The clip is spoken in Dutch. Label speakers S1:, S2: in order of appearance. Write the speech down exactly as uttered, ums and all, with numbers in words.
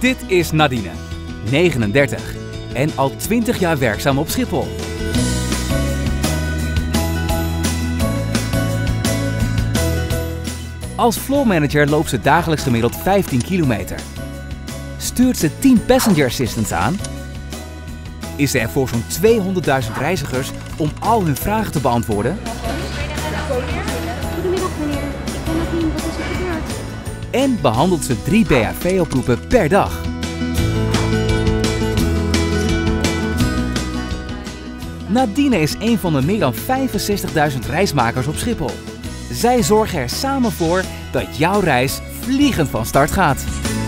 S1: Dit is Nadine, negenendertig en al twintig jaar werkzaam op Schiphol. Als floormanager loopt ze dagelijks gemiddeld vijftien kilometer. Stuurt ze tien passenger assistants aan. Is ze er voor zo'n tweehonderdduizend reizigers om al hun vragen te beantwoorden.
S2: Goedemiddag meneer, ik kan nog niet, wat is er gebeurd?
S1: En behandelt ze drie B H V-oproepen per dag. Nadine is een van de meer dan vijfenzestigduizend reismakers op Schiphol. Zij zorgen er samen voor dat jouw reis vliegend van start gaat.